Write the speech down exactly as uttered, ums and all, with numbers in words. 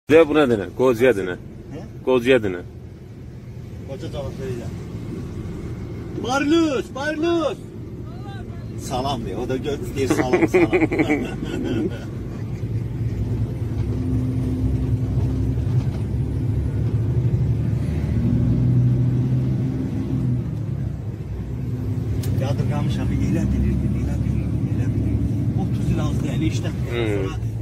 Ne bu ne dene? Koziye dene. Koziye dene. Koca cevap vereceğim. Barlus, Barlus. Salam diyor. O da göster salam salam. Yadırgamışam. Elə bilirdim, elə bilirdim, elə bilirdim. otuz il azdı əli işdən sonra